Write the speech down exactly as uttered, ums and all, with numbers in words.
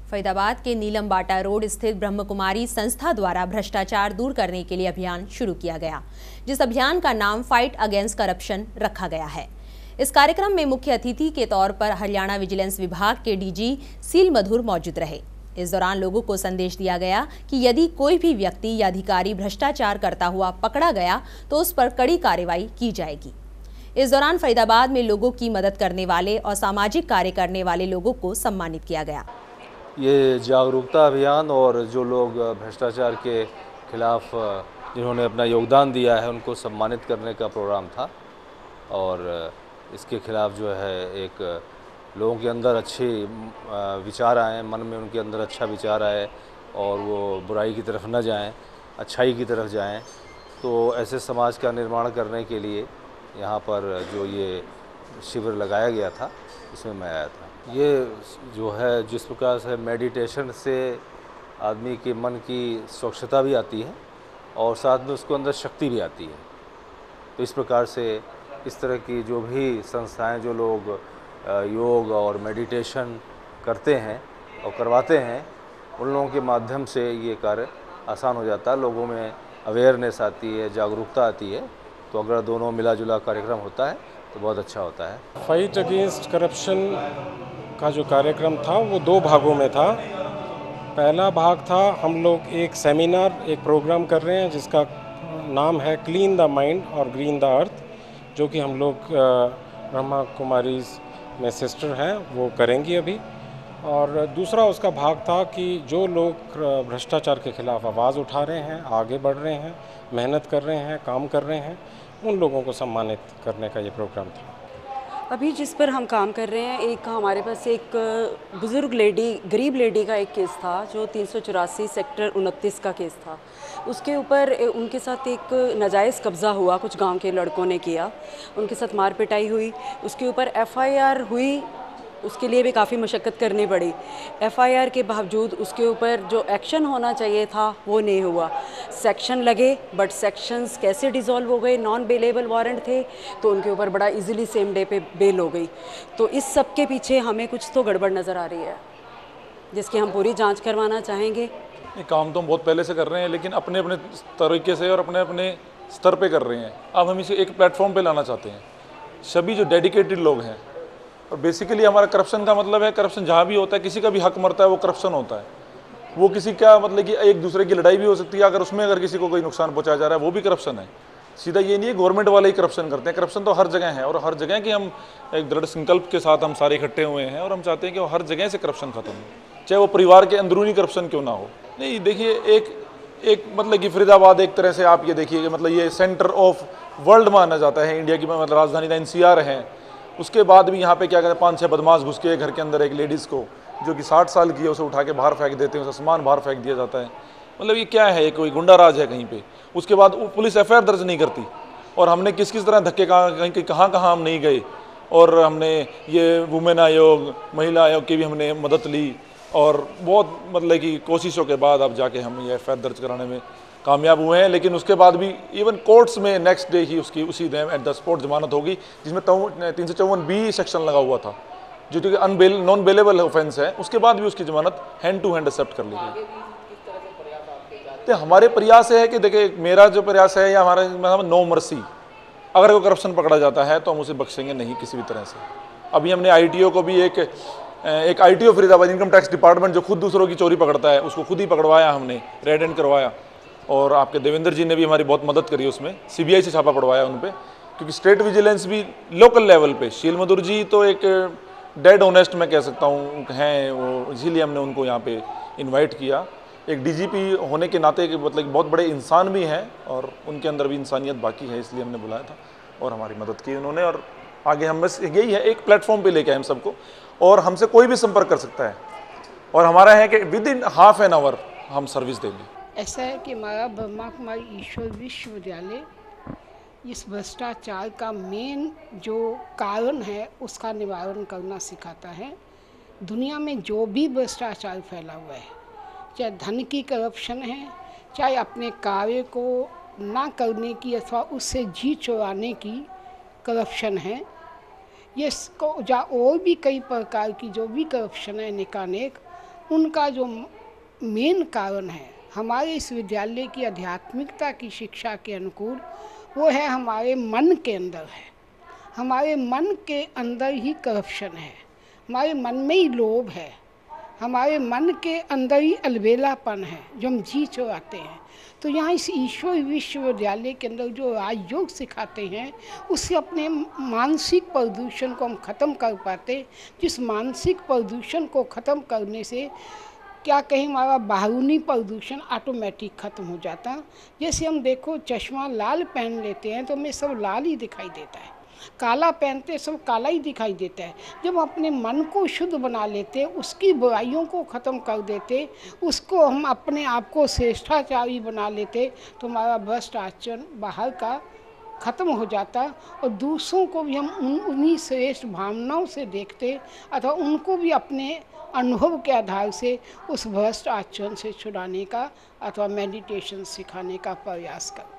फरीदाबाद के नीलम बाटा रोड स्थित ब्रह्म कुमारी संस्था द्वारा भ्रष्टाचार दूर करने के लिए अभियान शुरू किया गया, जिस अभियान का नाम फाइट अगेंस्ट करप्शन रखा गया है। इस कार्यक्रम में मुख्य अतिथि के तौर पर हरियाणा विजिलेंस विभाग के डीजी सील मधुर मौजूद रहे। इस दौरान लोगों को संदेश दिया गया कि यदि कोई भी व्यक्ति या अधिकारी भ्रष्टाचार करता हुआ पकड़ा गया तो उस पर कड़ी कार्रवाई की जाएगी। इस दौरान फरीदाबाद में लोगों की मदद करने वाले और सामाजिक कार्य करने वाले लोगों को सम्मानित किया गया। ये जागरूकता अभियान और जो लोग भ्रष्टाचार के खिलाफ जिन्होंने अपना योगदान दिया है उनको सम्मानित करने का प्रोग्राम था और इसके खिलाफ जो है एक लोगों के अंदर अच्छे विचार आए, मन में उनके अंदर अच्छा विचार आए और वो बुराई की तरफ न जाएं, अच्छाई की तरफ जाएं। तो ऐसे समाज का निर्माण करने के लिए यहाँ पर जो ये शिविर लगाया गया था इसमें मैं आया था। ये जो है जिस प्रकार से मेडिटेशन से आदमी के मन की स्वच्छता भी आती है और साथ में उसको अंदर शक्ति भी आती है। तो इस प्रकार से इस तरह की जो भी संस्थाएं जो लोग योग और मेडिटेशन करते हैं और करवाते हैं उन लोगों के माध्यम से ये कार्य आसान हो जाता है, लोगों में अवेयरनेस आती है, जागरूकता आती है। तो अगर दोनों मिला जुला कार्यक्रम होता है तो बहुत अच्छा होता है। फाइट अगेंस्ट करप्शन का जो कार्यक्रम था वो दो भागों में था। पहला भाग था हम लोग एक सेमिनार एक प्रोग्राम कर रहे हैं जिसका नाम है क्लीन द माइंड और ग्रीन द अर्थ, जो कि हम लोग ब्रह्मा कुमारी में सिस्टर हैं वो करेंगी अभी। और दूसरा उसका भाग था कि जो लोग भ्रष्टाचार के खिलाफ आवाज़ उठा रहे हैं, आगे बढ़ रहे हैं, मेहनत कर रहे हैं, काम कर रहे हैं, उन लोगों को सम्मानित करने का ये प्रोग्राम था। अभी जिस पर हम काम कर रहे हैं, एक हमारे पास एक बुज़ुर्ग लेडी, गरीब लेडी का एक केस था जो तीन सौ चौरासी सेक्टर उनतीस का केस था। उसके ऊपर उनके साथ एक नाजायज़ कब्ज़ा हुआ, कुछ गांव के लड़कों ने किया, उनके साथ मार पिटाई हुई, उसके ऊपर एफआईआर हुई, उसके लिए भी काफ़ी मशक्क़त करनी पड़ी। एफआईआर के बावजूद उसके ऊपर जो एक्शन होना चाहिए था वो नहीं हुआ। सेक्शन लगे बट सेक्शंस कैसे डिज़ोल्व हो गए, नॉन बेलेबल वारंट थे तो उनके ऊपर बड़ा इजीली सेम डे पे बेल हो गई। तो इस सब के पीछे हमें कुछ तो गड़बड़ नज़र आ रही है जिसकी हम पूरी जांच करवाना चाहेंगे। ये काम तो हम बहुत पहले से कर रहे हैं लेकिन अपने अपने तरीके से और अपने अपने स्तर पे कर रहे हैं। अब हम इसे एक प्लेटफॉर्म पे लाना चाहते हैं, सभी जो डेडिकेटेड लोग हैं। और बेसिकली हमारा करप्शन का मतलब है, करप्शन जहाँ भी होता है, किसी का भी हक मरता है वो करप्शन होता है। वो किसी का मतलब कि एक दूसरे की लड़ाई भी हो सकती है, अगर उसमें अगर किसी को कोई नुकसान पहुँचाया जा रहा है वो भी करप्शन है। सीधा ये नहीं है गवर्नमेंट वाले ही करप्शन करते हैं, करप्शन तो हर जगह है और हर जगह की हम एक दृढ़ संकल्प के साथ हम सारे इकट्ठे हुए हैं और हम चाहते हैं कि वो हर जगह से करप्शन खत्म हो, चाहे वो परिवार के अंदरूनी करप्शन क्यों ना हो। नहीं देखिए, एक एक मतलब कि फरीदाबाद एक तरह से आप ये देखिए कि मतलब ये सेंटर ऑफ वर्ल्ड माना जाता है, इंडिया की मतलब राजधानी एन सी आर है। उसके बाद भी यहाँ पे क्या कहते हैं, पाँच छः बदमाश घुस के घर के अंदर एक लेडीज़ को जो कि साठ साल की है उसे उठा के बाहर फेंक देते हैं, उसका सामान बाहर फेंक दिया जाता है। मतलब ये क्या है, कोई गुंडा राज है कहीं पे। उसके बाद पुलिस एफ आई आर दर्ज नहीं करती और हमने किस किस तरह धक्के कहाँ कहीं कहाँ कहाँ हम नहीं गए और हमने ये वुमेन आयोग, महिला आयोग की भी हमने मदद ली और बहुत मतलब कि कोशिशों के बाद अब जाके हम ये एफ आई आर दर्ज कराने में कामयाब हुए हैं। लेकिन उसके बाद भी इवन कोर्ट्स में नेक्स्ट डे ही उसकी उसी दिन एट द स्पॉट जमानत होगी, जिसमें तीन सौ चौवन बी सेक्शन लगा हुआ था जो कि अनबेल नॉन बेलेबल ऑफेंस है। उसके बाद भी उसकी जमानत हैंड टू हैंड एक्सेप्ट कर ली गई। तो हमारे प्रयास है कि देखिए, मेरा जो प्रयास है या हमारा मतलब नो मर्सी, अगर कोई करप्शन पकड़ा जाता है तो हम उसे बख्शेंगे नहीं किसी भी तरह से। अभी हमने आई टी ओ को भी एक एक I T O Faridabad income tax department जो खुद दूसरों की चोरी पकड़ता है उसको खुद ही पकड़वाया, हमने रेड एंड करवाया और आपके देवेंद्र जी ने भी हमारी बहुत मदद करी उसमें, सी बी आई से छापा पड़वाया उन पे, क्योंकि स्टेट विजिलेंस भी लोकल लेवल पे शील मधुर जी तो एक डेड ऑनेस्ट मैं कह सकता हूँ हैं वो, इसीलिए हमने उनको यहाँ पे इनवाइट किया। एक डी जी पी होने के नाते के मतलब बहुत बड़े इंसान भी हैं और उनके अंदर भी इंसानियत बाकी है, इसलिए हमने बुलाया था और हमारी मदद की उन्होंने। और आगे हम बस यही है, एक प्लेटफॉर्म पे लेके आए हम सबको और हमसे कोई भी संपर्क कर सकता है और हमारा है कि within half an hour हम सर्विस देंगे। ऐसा है कि हमारा ब्रह्मा कुमारी ईश्वर विश्वविद्यालय इस भ्रष्टाचार का मेन जो कारण है उसका निवारण करना सिखाता है। दुनिया में जो भी भ्रष्टाचार फैला हुआ है, चाहे धन की करप्शन है, चाहे अपने कार्य को ना करने की अथवा उससे जी चुराने की करप्शन है, ये या और भी कई प्रकार की जो भी करप्शन है अनेकानेक, उनका जो मेन कारण है हमारे इस विद्यालय की आध्यात्मिकता की शिक्षा के अनुकूल, वो है हमारे मन के अंदर है। हमारे मन के अंदर ही करप्शन है, हमारे मन में ही लोभ है, हमारे मन के अंदर ही अलबेलापन है जो हम जी चुराते हैं। तो यहाँ इस ईश्वर विश्वविद्यालय के अंदर जो राजयोग सिखाते हैं उससे अपने मानसिक प्रदूषण को हम ख़त्म कर पाते। जिस मानसिक प्रदूषण को ख़त्म करने से क्या कहें हमारा बाहरूनी प्रदूषण ऑटोमेटिक ख़त्म हो जाता। जैसे हम देखो चश्मा लाल पहन लेते हैं तो हमें सब लाल ही दिखाई देता है, काला पहनते सब काला ही दिखाई देता है। जब हम अपने मन को शुद्ध बना लेते, उसकी बुराइयों को ख़त्म कर देते, उसको हम अपने आप को श्रेष्ठाचारी बना लेते, तो हमारा भ्रष्ट आचरण बाहर का ख़त्म हो जाता और दूसरों को भी हम उन उन्हीं श्रेष्ठ भावनाओं से देखते अथवा उनको भी अपने अनुभव के आधार से उस भ्रष्ट आचरण से छुड़ाने का अथवा मेडिटेशन सिखाने का प्रयास करते।